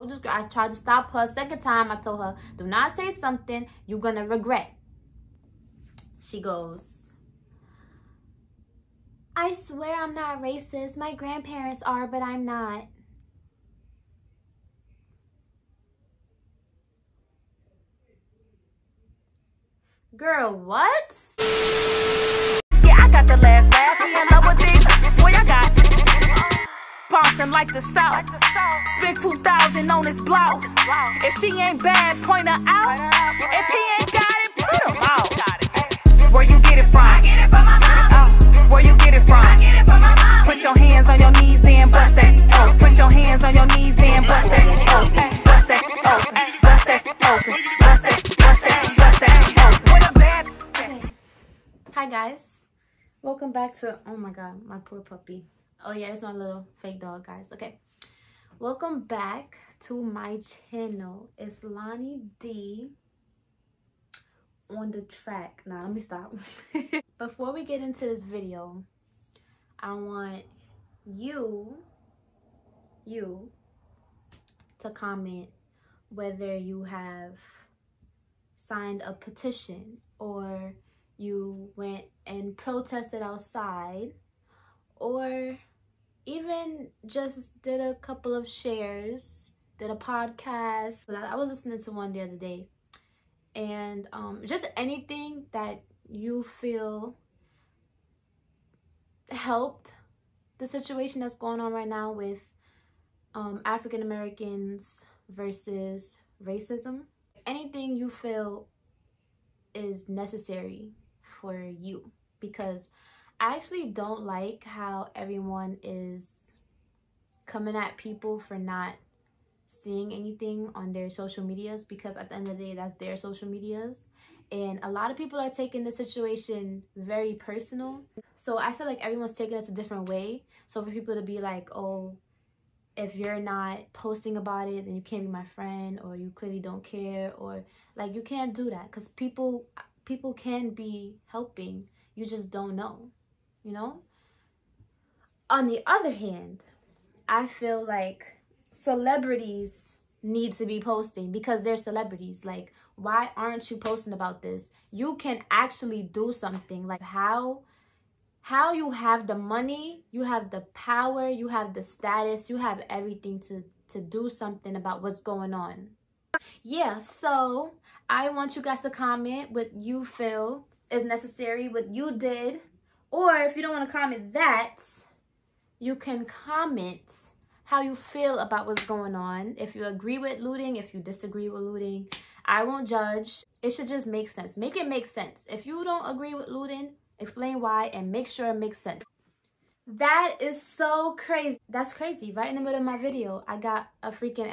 This girl, I tried to stop her a second time. I told her, do not say something you're gonna regret. She goes, I swear I'm not racist. My grandparents are, but I'm not. Girl, what? Yeah, I got the last laugh. He in love with it. Boy, I got bouncing like the South. Spent 2,000 on his blouse. If she ain't bad, point her out. If he ain't got it, put him out. Where you get it from? I get it from my mom. Where you get it from? I get it from my mom. Put your hands on your knees, then bust that. Oh, put your hands on your knees, then bust that. Oh, bust that open, bust that open, bust that, bust that, bust that open. What a bad. Okay. Hi guys, welcome back to, oh my god, my poor puppy. Oh yeah, it's my little fake dog, guys. Okay, welcome back to my channel. It's Lani D on the track. Now let me stop. Before we get into this video, I want you to comment whether you have signed a petition or you went and protested outside, or even just did a couple of shares, did a podcast. I was listening to one the other day, and just anything that you feel helped the situation that's going on right now with African Americans versus racism. Anything you feel is necessary for you, because I actually don't like how everyone is coming at people for not seeing anything on their social medias, because at the end of the day, that's their social medias. And a lot of people are taking the situation very personal. So I feel like everyone's taking this a different way. So for people to be like, oh, if you're not posting about it, then you can't be my friend, or you clearly don't care, or like, you can't do that, because people can be helping. You just don't know, you know? On the other hand, I feel like celebrities need to be posting because they're celebrities. Like, why aren't you posting about this? You can actually do something. Like, how you have the money, you have the power, you have the status, you have everything to do something about what's going on. Yeah, so I want you guys to comment what you feel is necessary, what you did. Or if you don't want to comment that, you can comment how you feel about what's going on. If you agree with looting, if you disagree with looting, I won't judge. It should just make sense. Make it make sense. If you don't agree with looting, explain why and make sure it makes sense. That is so crazy. That's crazy. Right in the middle of my video, I got a freaking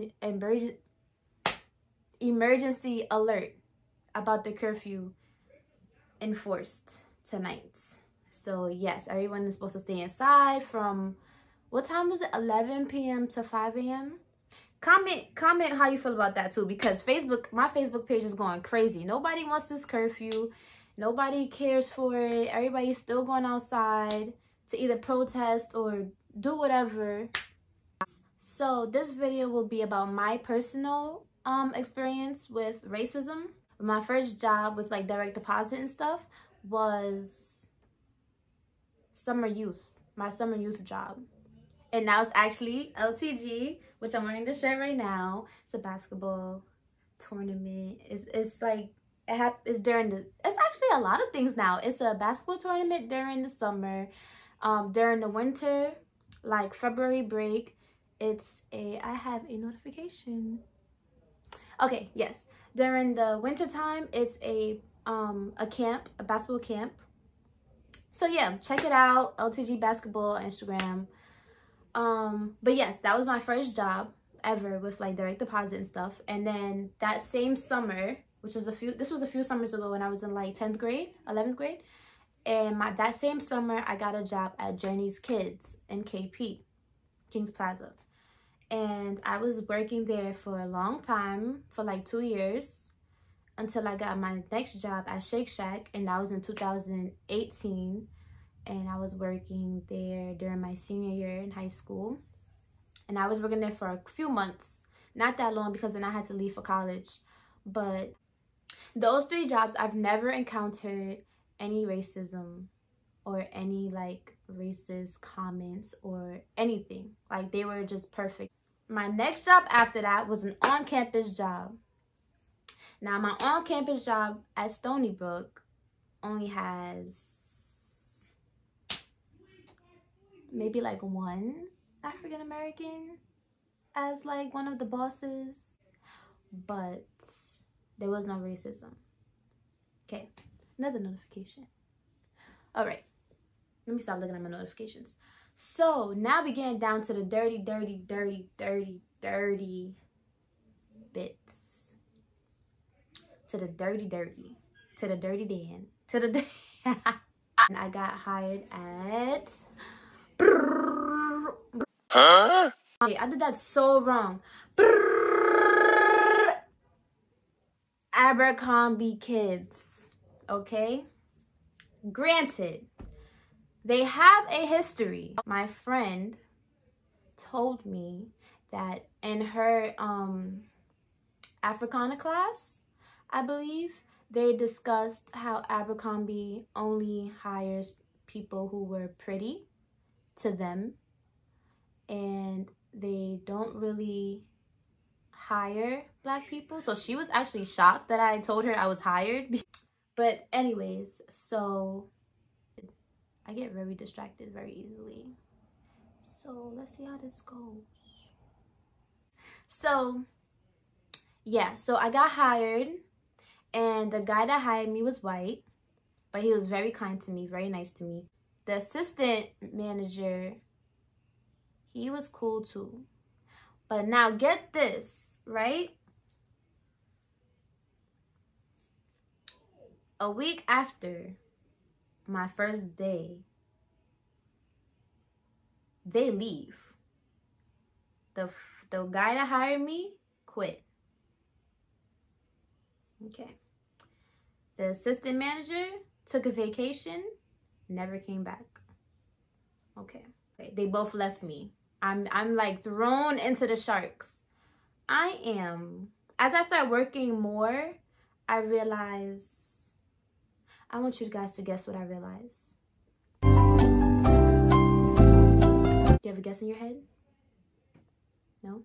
emergency alert about the curfew enforced tonight. So yes, everyone is supposed to stay inside from, what time is it? 11 p.m. to 5 a.m. Comment how you feel about that too, because my Facebook page is going crazy. Nobody wants this curfew. Nobody cares for it. Everybody's still going outside to either protest or do whatever. So this video will be about my personal experience with racism. My first job with like direct deposit and stuff was summer youth. My summer youth job. And now it's actually LTG, which I'm wearing the shirt right now. It's a basketball tournament. It's like, it's actually a lot of things now. It's a basketball tournament during the summer. During the winter, like February break, I have a notification. Okay, yes. During the winter time, it's a camp, a basketball camp. So yeah, check it out, LTG Basketball on Instagram. But yes, that was my first job ever with like direct deposit and stuff. And then that same summer, this was a few summers ago when I was in like 10th grade, 11th grade. And that same summer, I got a job at Journey's Kids in KP, Kings Plaza. And I was working there for a long time, for like 2 years, until I got my next job at Shake Shack, and that was in 2018. And I was working there during my senior year in high school. And I was working there for a few months. Not that long, because then I had to leave for college. But those 3 jobs, I've never encountered any racism or any like racist comments or anything. Like, they were just perfect. My next job after that was an on-campus job. Now, my on-campus job at Stony Brook only has maybe like 1 African American as like one of the bosses, but there was no racism. Okay, another notification. All right, let me stop looking at my notifications. So now we're getting down to the dirty bits. To the dirty, to the dirty Dan, to the and I got hired at Okay, I did that so wrong. Abercrombie Kids. Okay? Granted, they have a history. My friend told me that in her Africana class, I believe, they discussed how Abercrombie only hires people who were pretty to them, and they don't really hire black people. So she was actually shocked that I told her I was hired. But anyways, so I get very distracted very easily. So let's see how this goes. So yeah, so I got hired, and the guy that hired me was white, but he was very kind to me, very nice to me. The assistant manager, he was cool too. But now get this, right? A week after my first day, they leave. The guy that hired me quit. Okay. The assistant manager took a vacation, never came back. Okay. They both left me. I'm like thrown into the sharks. I am. As I start working more, I realize, I want you guys to guess what I realize. Do you have a guess in your head? No?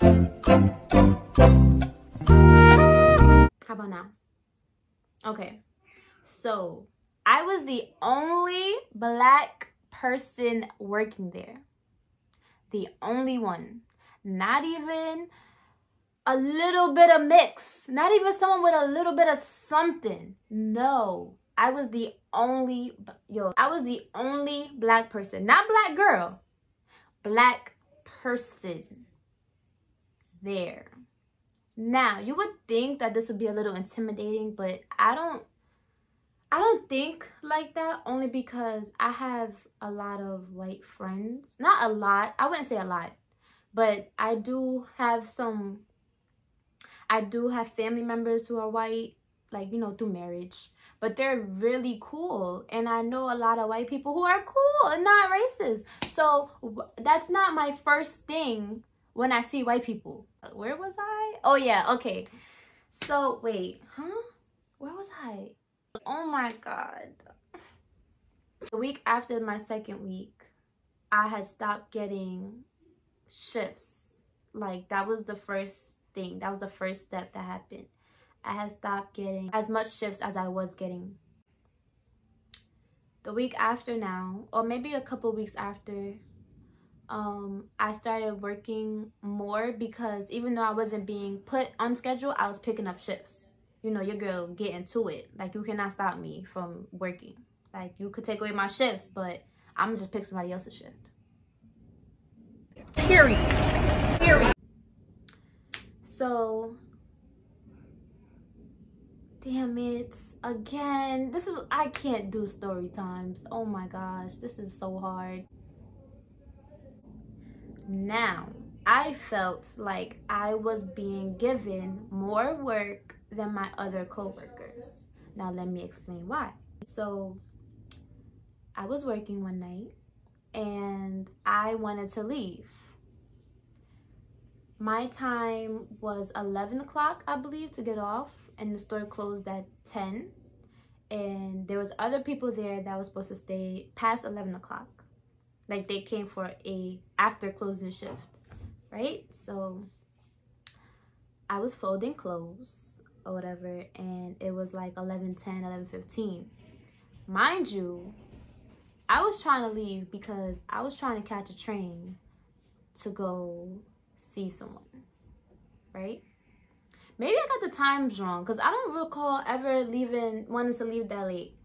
How about now? Okay. So, I was the only black person working there. The only one. Not even a little bit of mix. Not even someone with a little bit of something. No. I was the only, I was the only black person. Not black girl. Black person there. Now, you would think that this would be a little intimidating, but I don't think like that, only because I have a lot of white friends. Not a lot. I wouldn't say a lot. But I do have family members who are white, like, you know, through marriage. But they're really cool. And I know a lot of white people who are cool and not racist. So that's not my first thing when I see white people. Where was I? Oh, yeah. Okay. So, wait. Huh? Where was I? Oh, my God. The week after my second week, I had stopped getting shifts. Like, that was the first thing. That was the first step that happened. I had stopped getting as much shifts as I was getting. The week after now, or maybe a couple weeks after, I started working more, because even though I wasn't being put on schedule, I was picking up shifts. You know, your girl getting to it. Like, you cannot stop me from working. Like, you could take away my shifts, but I'm gonna just pick somebody else's shift. Period. So, damn it, again. I can't do story times. Oh my gosh, this is so hard. Now, I felt like I was being given more work than my other co-workers. Now, let me explain why. So, I was working one night and I wanted to leave. My time was 11 o'clock, I believe, to get off, and the store closed at 10. And there was other people there that was supposed to stay past 11 o'clock. Like, they came for a after closing shift, right? So I was folding clothes or whatever, and it was like 11:10, 11:15. Mind you, I was trying to leave because I was trying to catch a train to go see someone, right? Maybe I got the times wrong because I don't recall ever wanting to leave that late.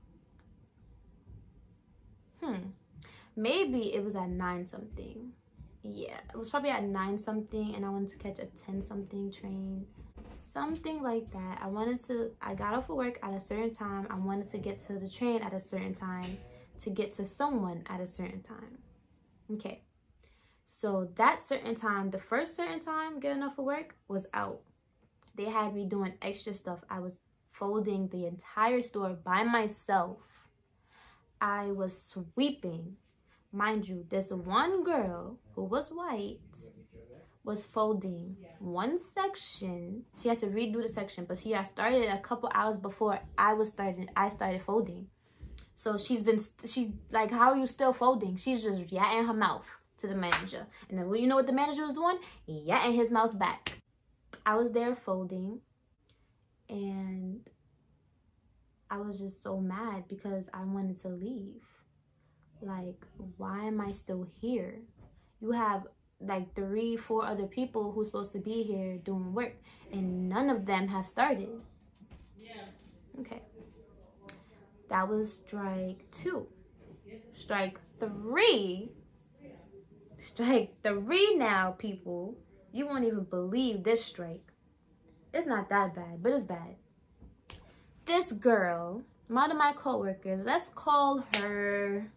Maybe it was at 9 something. Yeah, it was probably at 9 something, and I wanted to catch a 10 something train, something like that. I got off of work at a certain time. I wanted to get to the train at a certain time to get to someone at a certain time. Okay, so that certain time, the first certain time getting off of work was out. They had me doing extra stuff. I was folding the entire store by myself. I was sweeping. Mind you, this one girl who was white was folding one section. She had to redo the section, but she had started a couple hours before I started folding. So she's like, how are you still folding? She's just yatting her mouth to the manager. And then, well, you know what the manager was doing? Yatting his mouth back. I was there folding, and I was just so mad because I wanted to leave. Like, why am I still here? You have like 3-4 other people who's supposed to be here doing work, and none of them have started. Yeah. Okay. That was strike 2. Strike 3. Strike 3 now, people. You won't even believe this strike. It's not that bad, but it's bad. This girl, one of my coworkers, let's call her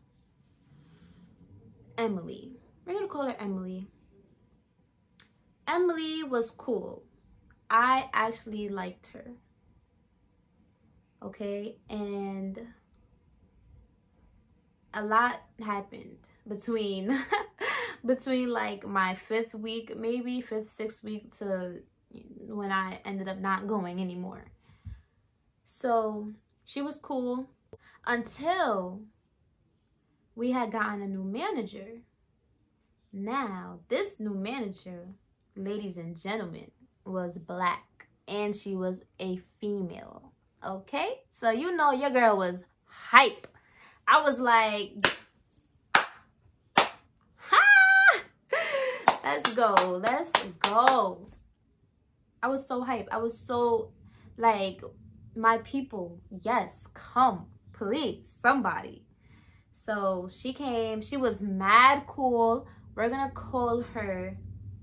Emily. We're gonna call her Emily. Emily was cool. I actually liked her. Okay, and a lot happened between like my 5th week, maybe 5th, 6th week to when I ended up not going anymore. So she was cool until we had gotten a new manager. Now, this new manager, ladies and gentlemen, was black, and she was a female. Okay? So you know your girl was hype. I was like, ha! Let's go. Let's go. I was so hype. I was so like, my people, yes, come, please, somebody. So she came. She was mad cool. We're gonna call her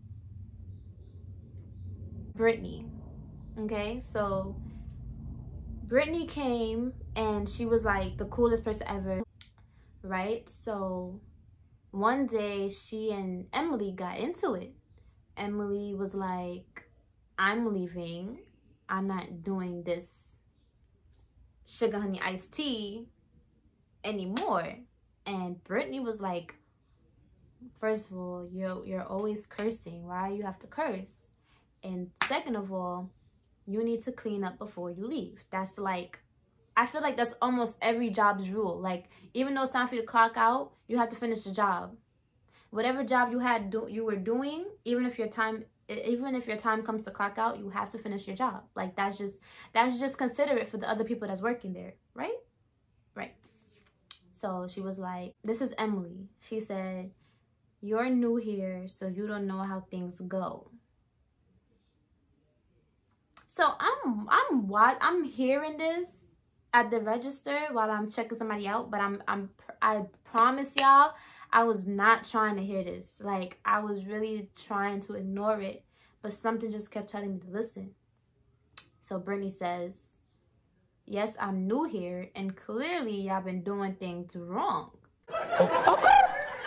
Brittany. Okay, so Brittany came, and she was like the coolest person ever, right? So one day she and Emily got into it. Emily was like, I'm leaving. I'm not doing this sugar honey iced tea anymore. And Brittany was like, first of all, you're always cursing. Why you have to curse? And second of all, you need to clean up before you leave. That's like, I feel like that's almost every job's rule. Like, even though it's time for you to clock out, you have to finish the job. Whatever job you were doing, even if your time comes to clock out, you have to finish your job. Like, that's just considerate for the other people that's working there, right? Right. So she was like, this is Emily. She said, you're new here, so you don't know how things go. So I'm hearing this at the register while I'm checking somebody out, but I promise y'all, I was not trying to hear this. Like, I was really trying to ignore it, but something just kept telling me to listen. So Brittany says, yes, I'm new here, and clearly y'all been doing things wrong. Okay.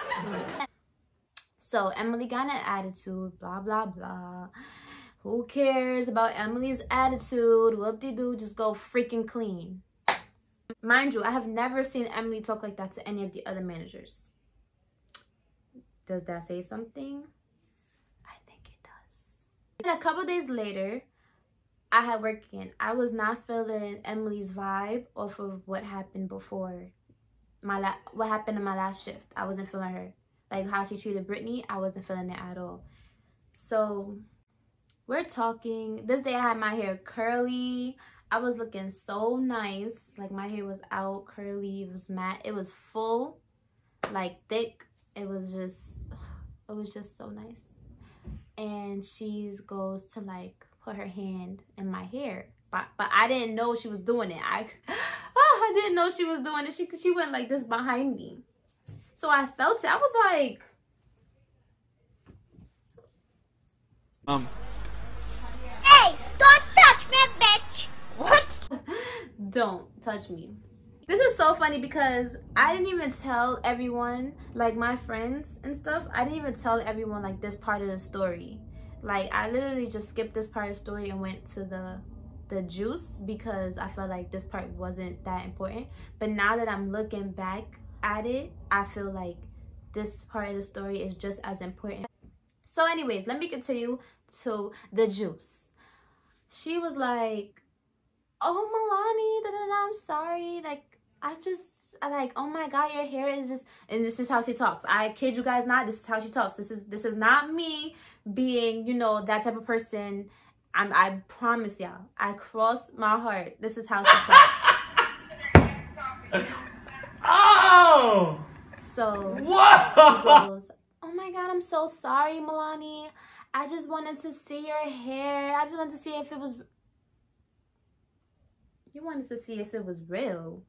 So Emily got an attitude, blah, blah, blah. Who cares about Emily's attitude? Whoop-de-doo, just go freaking clean. Mind you, I have never seen Emily talk like that to any of the other managers. Does that say something? I think it does. And a couple days later, I had work again. I was not feeling Emily's vibe off of what happened before. What happened in my last shift. I wasn't feeling her. Like how she treated Brittany, I wasn't feeling it at all. So we're talking. This day I had my hair curly. I was looking so nice. Like my hair was out, curly, it was matte. It was full, like thick. It was just so nice. And she goes to like put her hand in my hair. But I didn't know she was doing it. I didn't know she was doing it. She went like this behind me. So I felt it. I was like, hey, don't touch me, bitch. What? don't touch me. This is so funny because I didn't even tell everyone, like my friends and stuff, I didn't even tell everyone like this part of the story. Like I literally just skipped this part of the story and went to the juice because I felt like this part wasn't that important. But now that I'm looking back at it, I feel like this part of the story is just as important. So anyways, let me continue to the juice. She was like, oh Milani, I'm sorry, like I like, oh my god, your hair is just, and this is how she talks. I kid you guys not, this is how she talks. This is not me being, you know, that type of person. I promise y'all, I cross my heart. This is how she talks. Oh! So Whoa! she goes, oh my god, I'm so sorry, Milani. I just wanted to see your hair. I just wanted to see if it was... You wanted to see if it was real.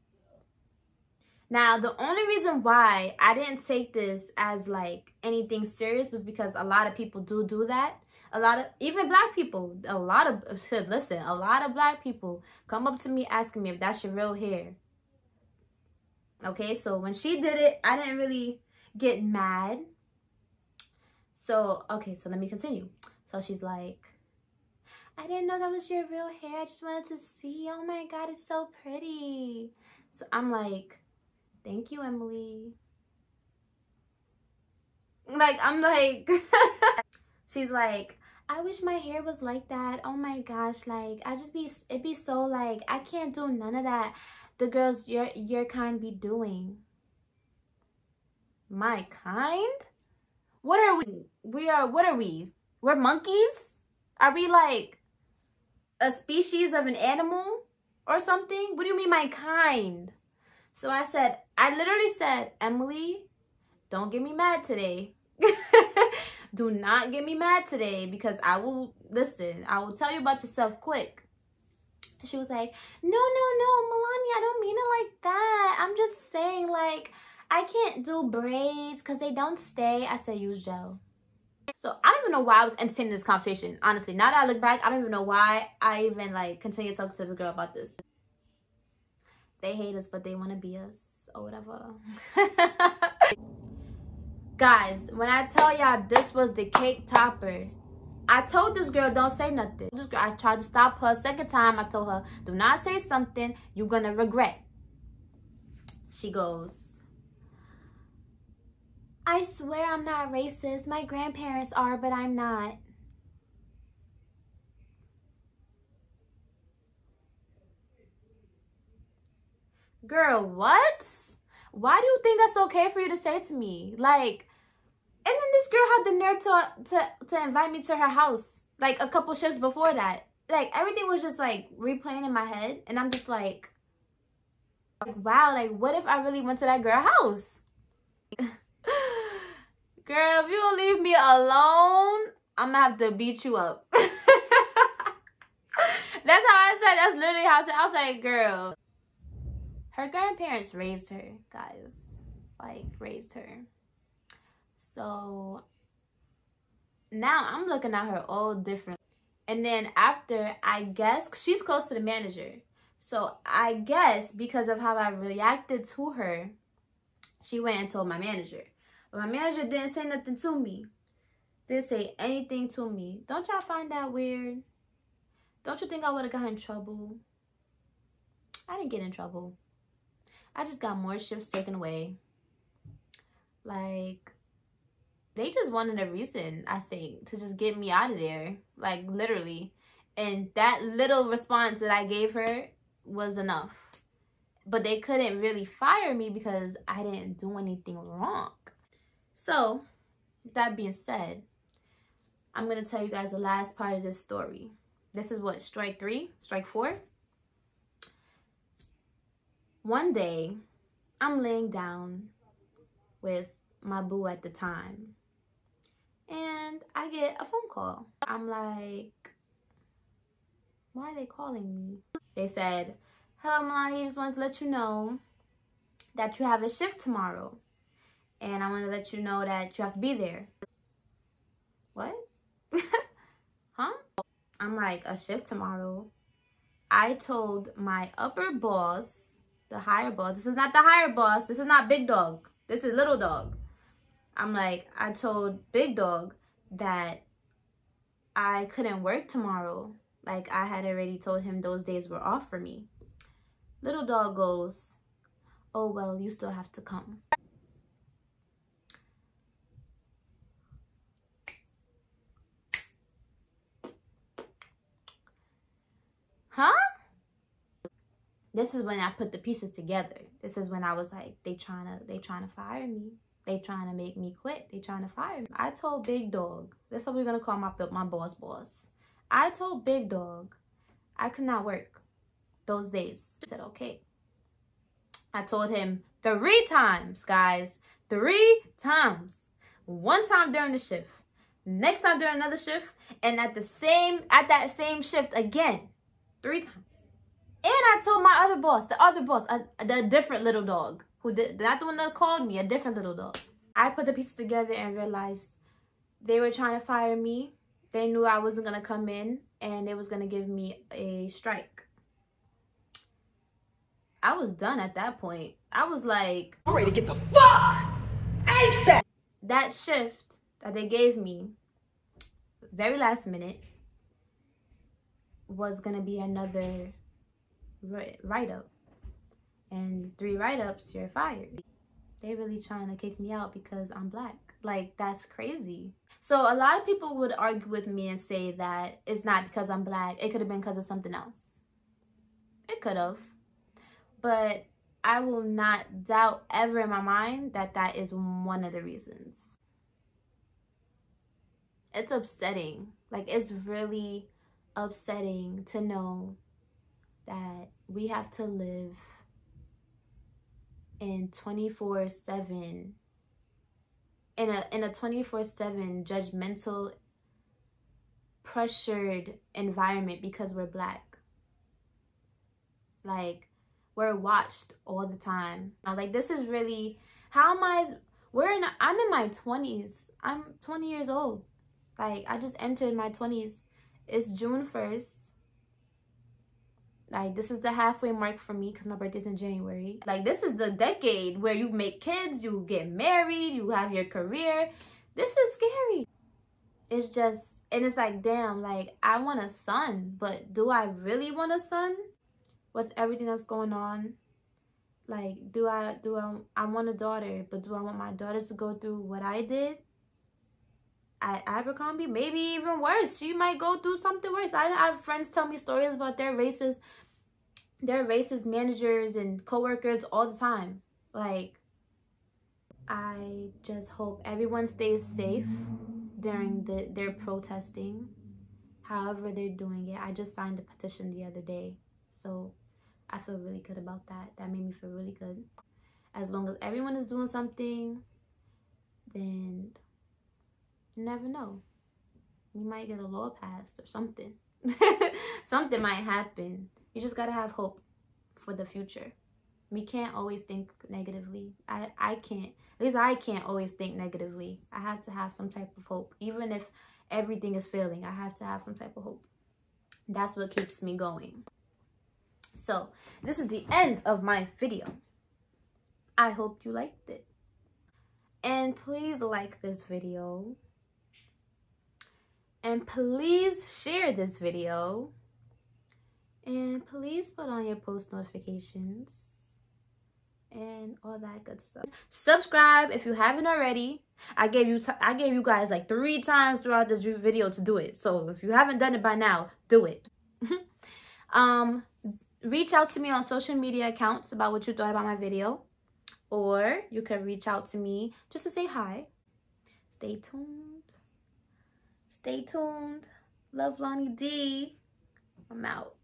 Now, the only reason why I didn't take this as like anything serious was because a lot of people do that. A lot of, even black people, a lot of black people come up to me asking me if that's your real hair. Okay, so when she did it, I didn't really get mad. So, okay, so let me continue. So she's like, I didn't know that was your real hair. I just wanted to see. Oh my god, it's so pretty. So I'm like, thank you, Emily. Like, I'm like, she's like, I wish my hair was like that. Oh my gosh, like, it'd be so like, I can't do none of that the girls your kind be doing. My kind? What are we? What are we? We're monkeys? Are we like a species of an animal or something? What do you mean my kind? So I literally said, Emily, don't get me mad today. Do not get me mad today because I will tell you about yourself quick. She was like, no, Milani, I don't mean it like that. I'm just saying, like, I can't do braids because they don't stay. I said, use gel. So I don't even know why I was entertaining this conversation. Honestly, now that I look back, I don't even know why I even like continue talking to this girl about this. They hate us, but they want to be us or whatever. Guys, when I tell y'all this was the cake topper, I told this girl don't say nothing. This girl, I tried to stop her a second time. I told her, do not say something you're gonna regret. She goes, I swear I'm not racist. My grandparents are, but I'm not. Girl, what? Why do you think that's okay for you to say to me? Like, and then this girl had the nerve to invite me to her house, like a couple shifts before that. Like, everything was just like replaying in my head. And I'm just like, wow, like what if I really went to that girl's house? Girl, if you don't leave me alone, I'm gonna have to beat you up. That's how I said, that's literally how I said. I was like, girl. Her grandparents raised her, guys. Like, raised her. So now I'm looking at her all different. And then after, I guess, she's close to the manager. So I guess because of how I reacted to her, she went and told my manager. But my manager didn't say nothing to me. Didn't say anything to me. Don't y'all find that weird? Don't you think I would have gotten in trouble? I didn't get in trouble. I just got more shifts taken away. Like, They just wanted a reason, I think, to just get me out of there. Like, literally. And that little response that I gave her was enough. But they couldn't really fire me because I didn't do anything wrong. So, with that being said, I'm going to tell you guys the last part of this story. This is what, strike 3? Strike 4? One day, I'm laying down with my boo at the time. And I get a phone call. I'm like, why are they calling me? They said, hello, Lani, just wanted to let you know that you have a shift tomorrow. And I want to let you know that you have to be there. What? Huh? I'm like, a shift tomorrow? I told my upper boss, the higher boss. This is not the higher boss. This is not big dog. This is little dog. I'm like, I told big dog that I couldn't work tomorrow. Like, I had already told him those days were off for me. Little dog goes, oh, well, you still have to come. Huh? This is when I put the pieces together. This is when I was like, they trying to fire me. They trying to make me quit. They trying to fire me. I told big dog, that's what we're gonna call my boss. I told big dog I could not work those days. I said, okay. I told him 3 times, guys. 3 times. One time during the shift, next time during another shift, and at that same shift again. 3 times. And I told my other boss, the different little dog, not the one that called me, a different little dog. I put the pieces together and realized they were trying to fire me. They knew I wasn't going to come in and they was going to give me a strike. I was done at that point. I was like, I'm ready to get the fuck ASAP. That shift that they gave me, very last minute, was going to be another write-up. And 3 write-ups, you're fired. They really trying to kick me out because I'm black. Like, that's crazy. So a lot of people would argue with me and say that it's not because I'm black. It could have been because of something else. It could have. But I will not doubt ever in my mind that that is one of the reasons. It's upsetting. Like, it's really upsetting to know that we have to live in 24/7 in a 24/7 judgmental, pressured environment because we're black. Like, we're watched all the time. Like, this is really, how am I, I'm in my 20s. I'm 20 years old. Like, I just entered my 20s. It's June 1st. Like, this is the halfway mark for me because my birthday's in January. Like, this is the decade where you make kids, you get married, you have your career. This is scary. It's just, and it's like, damn, like, I want a son, but do I really want a son with everything that's going on? Like, I want a daughter, but do I want my daughter to go through what I did at Abercrombie? Maybe even worse. She might go through something worse. I have friends tell me stories about their racist managers and coworkers all the time. Like, I just hope everyone stays safe during their protesting, however they're doing it. I just signed a petition the other day, so I feel really good about that. That made me feel really good. As long as everyone is doing something, then you never know. You might get a law passed or something. Something might happen. You just gotta have hope for the future. We can't always think negatively. I can't. At least I can't always think negatively. I have to have some type of hope. Even if everything is failing, I have to have some type of hope. That's what keeps me going. So, this is the end of my video. I hope you liked it. And please like this video. And please share this video. And please put on your post notifications. and all that good stuff. Subscribe if you haven't already. I gave you guys like 3 times throughout this video to do it. So if you haven't done it by now, do it. Reach out to me on social media accounts about what you thought about my video, or you can reach out to me just to say hi. Stay tuned. Stay tuned. Love, Lani D. I'm out.